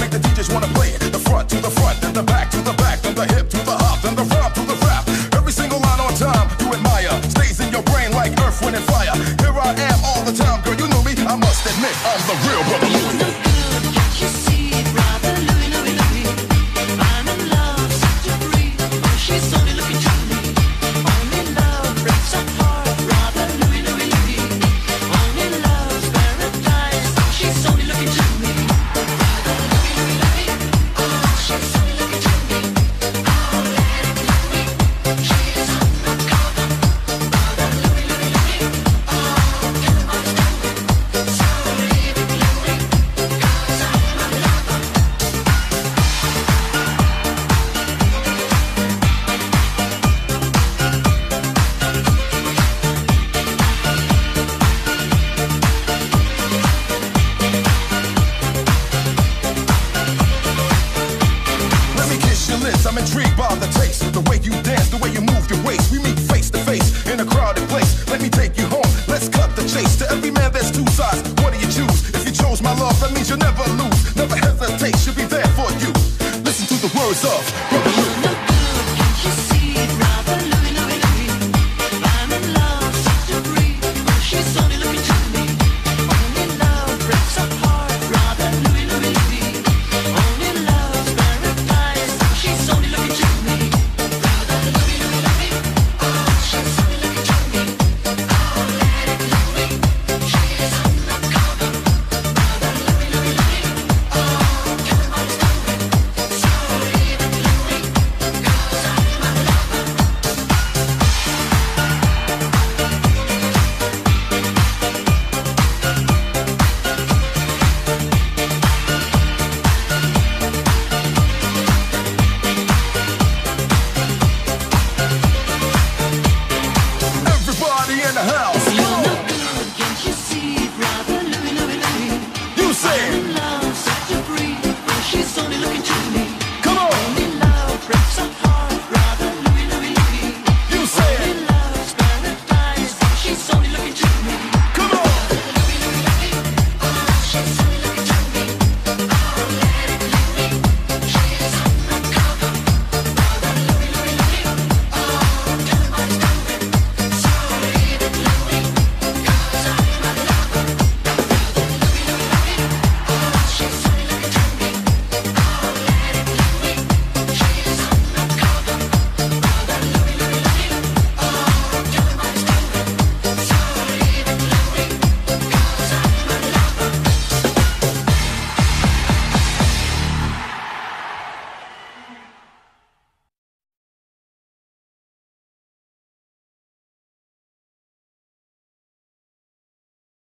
make the DJs wanna play it. The front to the front, then the back to the back, then the hip to the hop, then the rap to the rap. Every single line on time, you admire, stays in your brain like earth, wind, and fire. Here I am all the time, girl, you knew me. I must admit, I'm the real brother Louie. You look good, can't you see, brother Louie, Louie, Louie. I'm in love, set you free. Oh, she's only looking to me. Only love breaks our heart, brother Louie, Louie, Louie. Only love's paradise. She's only looking to me. Brother Louie, Louie, Louie. Oh, she's only looking to me. Oh, let it Louie. She's on the cover. Brother Louie, Louie, Louie. Oh, everybody's going. So leave it Louie, 'cause I'm a lover. Let me kiss your lips, I'm intrigued by the taste. The way you dance, the way you move your waist. We meet face to face in a crowded place. Let me take you home, let's cut the chase. To every man there's two sides.